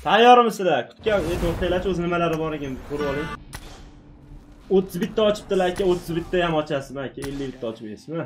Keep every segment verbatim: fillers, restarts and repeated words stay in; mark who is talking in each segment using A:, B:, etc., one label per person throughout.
A: Tayyormisizlar? Kutgan, to'xtanglarchi, o'z nimalari bor ekan ko'rib oling. o'ttiz bitta ochibdilar aka, o'ttiz bitta ham ochasizmi aka? ellik bitta ochmaysizmi?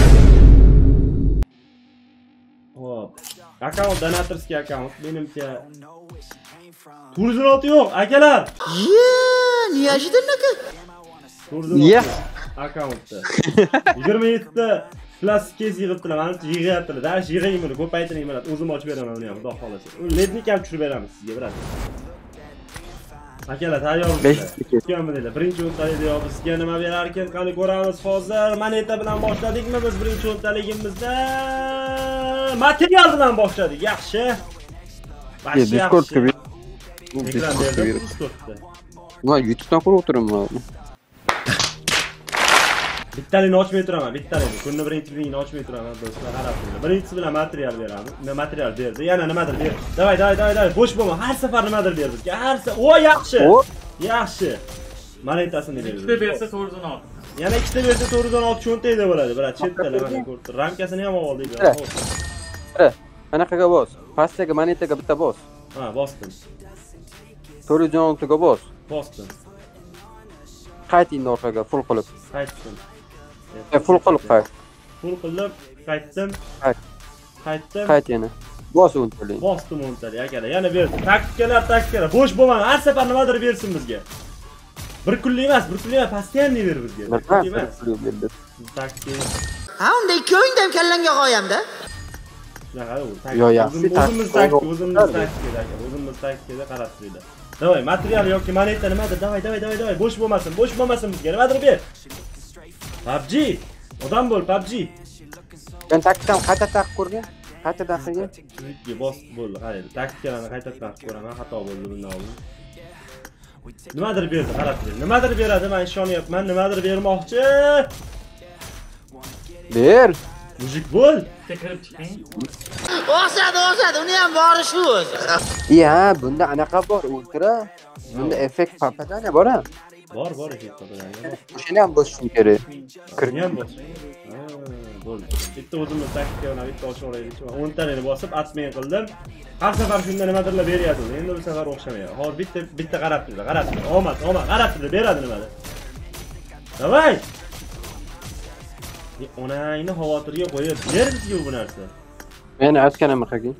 A: Hop. Akkaunt donatorskiy akkaunt menimcha Turzunot yo'q, akalar.
B: Niye ajidin aka?
A: Turzunot akkauntda yigirma yetti plastik kes yig'ibdilar, menimcha yig'yaptilar. Dash yig'ing buni, ko'paytiring mana. O'zim ochib beraman uni ham, xudo xolasa. Lednik ham tushirib beramiz sizga, birat. Akalar tayyormisizlar? Kutganmi deylar. Birinchi o'ntalik yo'q, bizga nima berar ekan? Qani ko'ramiz hozir. Moneta bilan boshladikmi biz birinchi o'ntaligimizda? Material bilan boshladik. Yaxshi. Yaxshi. Discordga ekran berdim, Discordda.
C: Voy, YouTube'dan ko'rib o'tiraman.
A: Bittaligini ochmay turaman, bittaligini. Kunni birinchiligini ochmay turaman, do'stlar, qarab turinglar. Birinchisi bilan material beramiz. Nima material berdi? Yana nimadir ber. Davay, davay, davay, davay. Bo'sh bo'lma. Har safar nimadir ber bizga. Har safar. O, yaxshi. Yaxshi. Monetasini ber.
D: ikkita bersa to'rt yuz o'n olti.
A: Yana ikkita bersa to'rt yuz o'n olti cho'ntayda bo'ladi. Birat, chetdalar mana ko'rdi. Ramkasini ham oldik.
C: Qara. Anaqaga bos. Pastdagi monetaga bitta bos.
A: Ha, bosdim.
C: to'rt yuz o'n olti ga bos.
A: Bosdim.
C: Qayting orqaga full qilib.
A: Qaytdim.
C: E, full qilib qayt.
A: Full qilib qaytdim.
C: Qayt.
A: Qaytdim.
C: Qayt yana. Bos o'ntalik.
A: Bosdim o'ntalik akalar. Yana berdim. Taktikalar, taktikalar. Bo'sh bo'lmang. Har safar nimadir bersin bizga. Bir kunlik emas, bir kunlik emas, постоянный ber bizga. Bir kunlik emas. Taktik.
B: Ha, unda ikki o'yinda ham kallanga qo'yamda.
A: Shunaqa u.
C: Yo, yaxshi.
A: O'zimiz taktik, o'zimiz taktik aka. O'zimiz taktikda qarab turinglar. Davay, material yoki moneta nimadir? Davay, davay, davay, davay. Bo'sh bo'lmasin, bo'sh bo'lmasin bizga. Nimadir ber. P U B G. Odam bo'l, P U B G.
C: Men taktikam qayta taqib ko'rgan. Qayta taqilgan.
A: Sizga bos bo'ldi. Qarang, taktikalarni qayta taqib ko'raman. Xato bo'ldi bundan oldin. Nimadir berdi, qarab turing. Nimadir beradi, men ishonyapman. Nimadir bermoqchi.
C: Ber.
A: Mujik bo'l.
D: Kirib chiqing.
B: O'xshadi, o'xshadi. Uni ham bori shu o'zi.
C: Ya, bunda anaqa bor, ultra. Bunda effekt papadana bor-a?
A: Bor, bor effekt papadana.
C: O'shani ham bosishim kerak.
A: Kirni ham bos. Ha, bo'ldi. Bitta o'zimiz taktika bilan bitta ochib olaylik. o'n talikni bosib, admin qildim. Har safar shunda nimadirlar beryapti. Endi bu safar o'xshamayapti. Hozir bitta bitta qarab turdi, qarab turdi. Omad, omad, qarab turdi, beradi nimadir. Davay. Onangni xavotirga qo'yib berdi-ku bu narsa.
C: Men aytganim qilgin.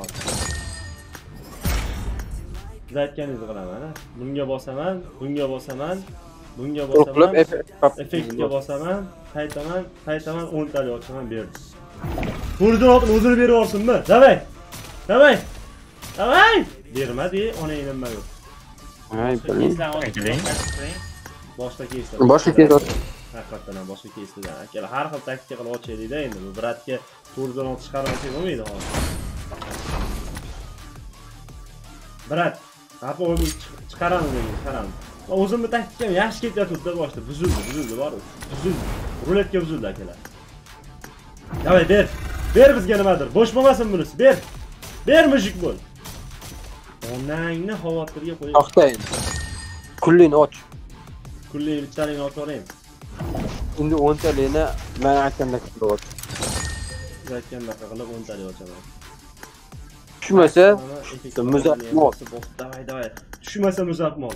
A: Siz aytganingizni qilaman, ha. Bunga bosaman, bunga bosaman, bunga bosaman. Effektga bosaman, qaytaman, qaytaman, o'n talik ochaman, berdi. To'rdon o'zini berib olsinmi? Davay. Davay. Davay. Bermadi, onang nima yo'q.
C: Ay, biling.
A: Boshqa keyslar.
C: Boshqa keyslar.
A: Haqiqatan ham boshqa keyslar. Akalar har xil taktika qilib ochaylik-da endi. Bu bratga to'rdon olti chiqarib olsak bo'lmaydi hozir. Brat, apa o'zi chiqaramiz endi, chiqaramiz. O'zimni taktikam yaxshi ketyapti-da boshda. Buzildi, buzildi, bor. Buzildi. Ruletka buzildi akalar. Davay, ber. Ber bizga nimadir. Bo'sh bo'lmasin bunisi. Ber. Ber mujik bo'l. Onangni xavotirga qo'yib.
C: To'xtang. Kullini och.
A: Kullini bittaligini ochib olay.
C: Endi o'n talikni men aytgandek qilib och.
A: Siz aytgandek qilib o'n talik ochaman.
C: Tushmasa, muzatmol.
A: Davay, davay. Tushmasa muzatmol.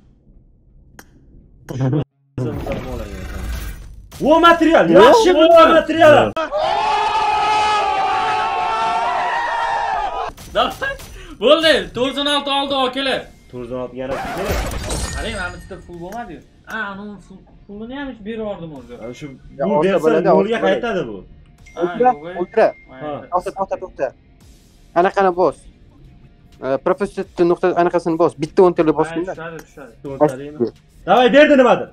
A: Muzatmol ekan. O material, yaxshi bo'lgan material.
D: Bo'ldi, to'rt yuz o'n olti oldi akalar.
A: to'rt yuz o'n olti yana kerak.
D: Qarang, mana bitta pul bo'lmadi-yu. Ha, uni pulini ham berib yubordim o'zi.
A: Ana shu bu bersa yo'lga qaytadi bu.
C: Ultra, ultra. To'xta, to'xta, to'xta. Anaqani bos. Professor nuqta anaqasini bos. Bitta o'n talik bosganda.
D: Tushadi, tushadi.
A: o'n talikmi? Davay, berdi nimadir.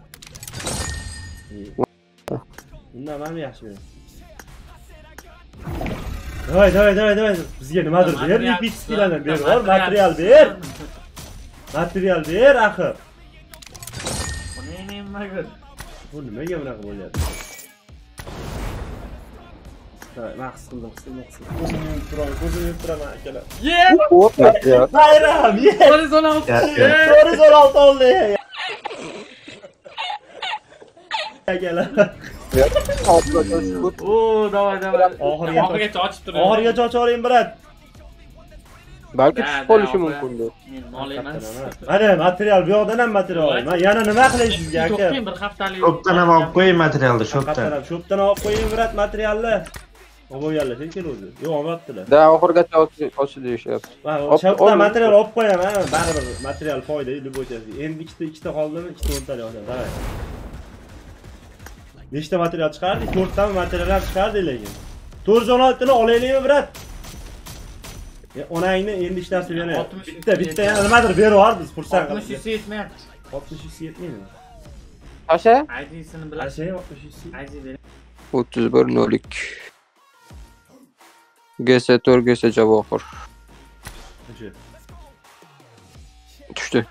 A: Bundan ham yaxshi ber. Davay, davay, davay, davay. Bizga nimadir ber, bitskilarni ber, bor, material ber. Material ber, axir.
D: Buni nima qil?
A: Bu nimaga bunaqa bo'lyapti? Davay, men his qildim, his qildim, his qildim. Ko'zimni yumib turaman, ko'zimni yumib turaman akalar.
D: Ye!
A: Bayram, ye!
D: to'rt yuz o'n olti.
A: to'rt yuz o'n olti oldi. Akalar.
D: Oo, davay, davay.
A: Oxirigacha
D: Oxirigacha ochib turing.
A: Oxirigacha ochaveraymi, brat?
C: Balki tushib qolishi mumkin-da.
D: Men mol emas.
A: Mana material bu yoqdan ham material olaman. Yana nima qilay sizga aka?
D: Bir haftalik.
E: Shopdan ham olib qo'ying materialni, shopdan.
A: Shopdan olib qo'ying Murat materialni. Olib qo'yganlar lekin o'zi. Yo'q, olmayaptilar.
C: Da oxirgacha ochib deyishyapti.
A: Shopdan material olib qo'yaman, baribir material foyda deb o'tasiz. Endi ikkita ikkita qoldimi? Ikkita o'ntalik olsam, davay. Nechta material chiqardik? to'rttami materiallar chiqardik lekin. to'rt yuz o'n olti ni olaylikmi Murat? Onangni endi hech narsa bermayapti. Bitta, bitta yana nimadir beryapmiz, xursand qilib.
D: oltmish yuz yetmayapti.
A: oltmish yuz yetmaydi.
C: Qancha?
D: I D'sini bilan.
A: Qancha oltmish yuz?
D: I D bering.
C: o'ttiz bir nol ikki. G S to'rt G S Javohir.
A: Qancha?
C: Tushdi.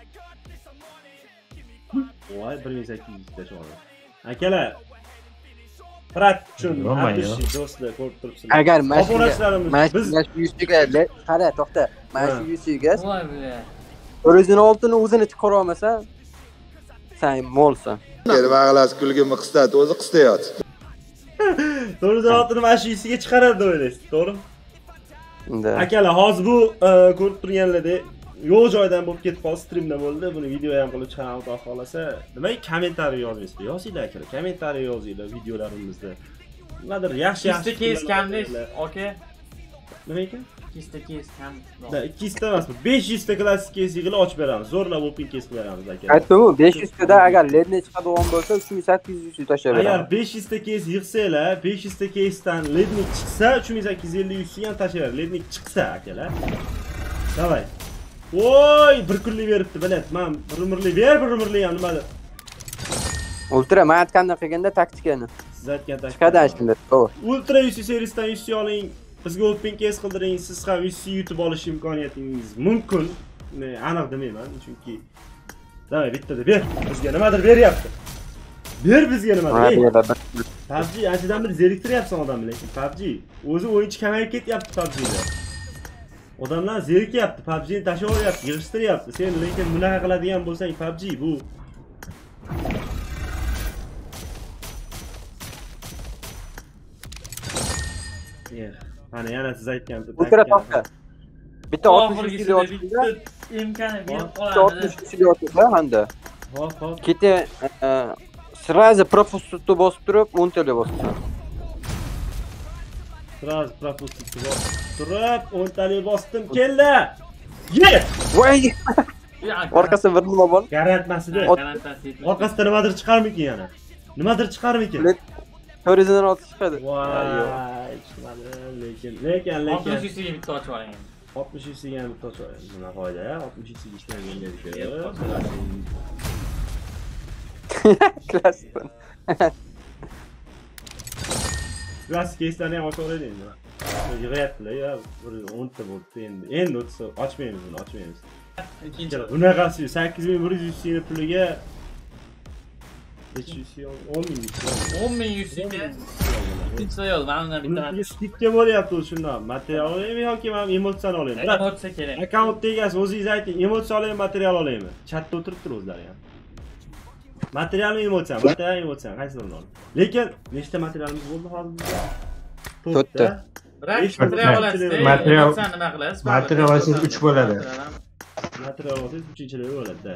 A: Voy, bir ming sakkiz yuz ta chiqadi. Akalar, Murat uchun aytishni do'stlar ko'rib turibsizlar.
C: Agar mana
A: obunachilarimiz biz
C: shu yuziga qara, to'xta. Mana shu yuziga
D: Voy bilan.
C: to'rt yuz o'n olti ni o'zini chiqara olmasa, sen molsan.
F: Nima qilasiz, kulgimni qistat, o'zi qistayapti.
A: to'rt yuz o'n olti ni mana shu isiga chiqaradi deb o'ylaysiz, to'g'rimi?
C: Unda.
A: Akalar, hozir bu ko'rib turganlardek yo'q joydan bo'lib ketib qoldi, streamda bo'ldi. Buni video ham qilib chiqaram, xudo xolasa. Nimaga kommentariy yozmaysiz? Yozinglar akalar, kommentariy yozinglar videolarimizda. Nimadir yaxshi-yaxshi
D: kes kamlik, okey.
A: Nima ekan?
D: ikkita kes kam.
A: Da, ikki yuz ta emas, besh yuz ta klassik kes yig'ilib ochib beramiz. Zo'rlab open kes beramiz akalar.
C: Aytdim-ku, besh yuz ta da agar ledni chiqadigan bo'lsa, uch ming sakkiz yuz tashlab beramiz.
A: Agar besh yuz ta kes yig'sanglar, besh yuz ta kesdan lednik chiqsa, uch ming sakkiz yuz ellik yuz ham tashlab beramiz. Lednik chiqsa akalar. Davay. Voy, bir kunlik beribdi, bilat. Men bir umrlik ber, bir umrlik ham nimadir.
C: Ultra men aytgandan qilganda taktikani.
A: Siz aytgan taktika.
C: Chiqadi shunda, to'g'ri.
A: Ultra U C serisidan U C oling, bizga open case qildiring, siz ham U C yutib olish imkoniyatingiz mumkin. Men aniq demayman, chunki davay bittada ber. Bizga nimadir beryapti. Ber bizga nimadir. P U B G anchadan bir zeriktiryapsan odamni, lekin P U B G o'zi o'yinchi kamayib ketyapti P U B G'da. Odamlar zerikyapti, P U B G'ni tashlab olyapti, yig'ishtiryapti. Sen lekin bunaqa qiladigan bo'lsang P U B G bu Mana yana siz aytgan
C: Ultra to'xta. Bitta oltmish kilo otishda
D: imkoni berib qoladi.
C: oltmish kilo otishda handa.
A: Hop, hop.
C: Kete sразу пропусту bosib turib, o'n tl bosibsan.
A: Sразу пропусту turib, o'n tali bosdim, keldi. Yes!
C: Voy! Orqasidan bir nima bor?
A: Garantmasida. Orqasidan nimadir chiqarmikin yana? Nimadir chiqarmikin?
C: to'rt yuz o'n olti chiqadi.
A: Voy, chiqmadi, lekin, lekin, lekin.
D: oltmish yuzga bitta ochib oling.
A: oltmish yuzga ham bitta ochib oling. Nima foyda, oltmish yuzga ishlaganga tushadi.
C: Klassik.
A: Klassik keyslarni ham ochib olaylik endi. Yig'ayaptilar, ya, o'n ta bo'ldi endi. Endi o'tsa ochmaymiz buni, ochmaymiz.
D: Ikkinchi.
A: Bunaqasi sakkiz ming bir yuz ni puliga necha yuz o'n ming
D: o'n ming yuzga ikkinchi yo'l, mana undan bitta.
A: Bunga skidga bo'lyapti o'zi shundan. Material olaymi yoki men emotsiya olaymi?
D: Emotsiya kerak.
A: Akkaunt egasi o'zingiz ayting, emotsiya olaymi, material olaymi? Chatda o'tiribdi o'zlari ham. Materialmi, emotsiya, material, emotsiya, qaysi birini oling? Lekin nechta materialimiz bo'ldi hozir bizda?
C: to'rtta.
D: Biroq material olasiz,
E: material
D: nima qilasiz?
E: Material olsangiz uch bo'ladi.
A: Material olsangiz uchinchilar bo'ladi-da.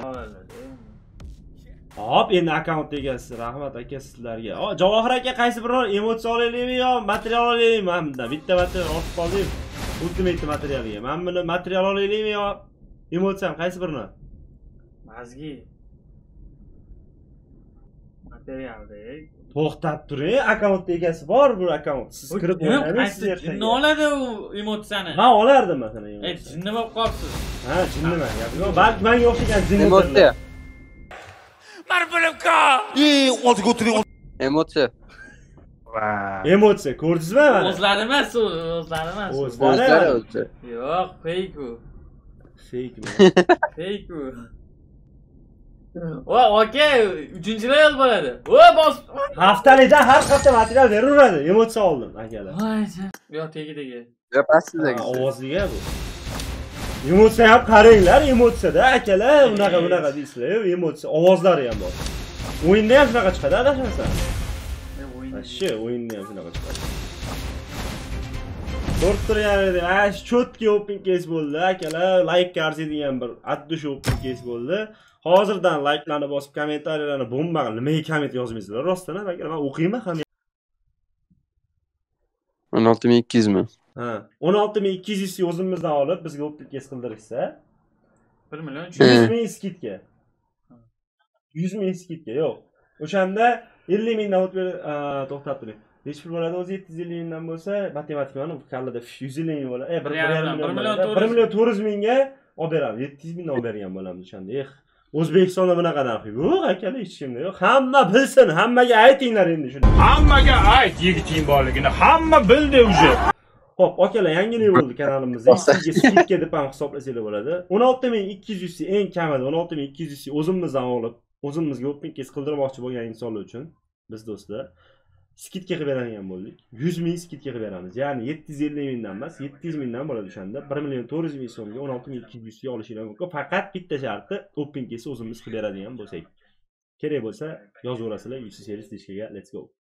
A: Hop, endi akkaunt egasi, rahmat aka sizlarga. O, Javohir aka qaysi biror emotsiya olaylikmi yo material olaylikmi? Men bundan bitta material olib qoldim. Ultimate materialiga. Men buni material olaylikmi yo emotsiyam qaysi birini?
D: Mazgi. Materialdek.
A: To'xtab turing, akkaunt egasi bor bu akkaunt. Siz kirib o'ynaysiz ertaga.
D: Jinni oladi u emotsiyani.
A: Men olardim masalan.
D: Ey, jinni bo'lib qolibsiz.
A: Ha, jinniman. Yo'q, balki menga o'xshagan jinni.
C: Emotsiya.
B: Marbulimka! Ey, oldiga o'tiring.
C: Emotsiya.
E: Va.
A: Emotsiya, ko'rdingizmi mana?
D: O'zlari emas, u o'zlari emas.
C: O'zlari o'zi.
D: Yo'q, fake u.
A: Fake mi?
D: Fake u. Va, okey, uchinchi yo'l bo'ladi. Va, bos.
A: Haftalikda har hafta material beraveradi. Emotsiya oldim akalar.
D: Voy, yo tegi-tegi.
C: Yo pastidagi.
A: Ovoziga bu. Emotsiya ham qaranglar, emotsiyada akalar, bunaqa bunaqa deysizlar, emotsiya, ovozlari ham bor. O'yinda ham shunaqa chiqadi, adashmasam. Shu o'yinda ham shunaqa chiqadi. Ko'rib turganingizdek, ha, chotki open case bo'ldi, akalar. Like qarziydigan bir atdush open case bo'ldi. Hozirdan like'larni bosib, kommentariyalarni bomba qilib, nimaga komment yozmaysizlar? Rostdan, akalar, men o'qiyman ham.
C: o'n olti ming ikki yuz mi?
A: Ha, o'n olti ming ikki yuz o'zimizdan olib, bizga open case qildirishsa,
D: bir million
A: yuz ming skidka. yuz ming skidka yo'q. O'shanda ellik mingdan o'tib to'xtab turing. Nechi pul bo'ladi o'zi yetti yuz ellik mingdan bo'lsa, matematikani kallada yuz ellik ming bo'ladi. E, bir million to'rt yuz mingga olib beramiz. yetti yuz mingdan olib bergan bo'lamiz o'shanda. Eh, O'zbekistonda bunaqa narx yo'q, akalar, hech kimda yo'q. Hamma bilsin, hammaga aytinglar endi shuni.
G: Hammaga ayt yigiting borligini, hamma bildi o'zi.
A: Xo'p, akalar, yangilik bo'ldi kanalimizda. Sizga skidka deb ham hisoblasanglar bo'ladi. o'n olti ming ikki yuz eng kamida o'n olti ming ikki yuz o'zimizdan olib, o'zimizga open case qildirmoqchi bo'lgan insonlar uchun biz do'stlar skidka qilib beradigan bo'ldik. yuz ming skidka qilib beramiz. Ya'ni yetti yuz ellik mingdan emas, yetti yuz mingdan bo'ladi o'shanda. bir million to'rt yuz ming so'mga o'n olti ming ikki yuz olishingiz mumkin. Faqat bitta sharti open case o'zimiz qilib beradigan bo'lsak. Kerak bo'lsa yozaverasizlar, yuz series dishkaga. Let's go.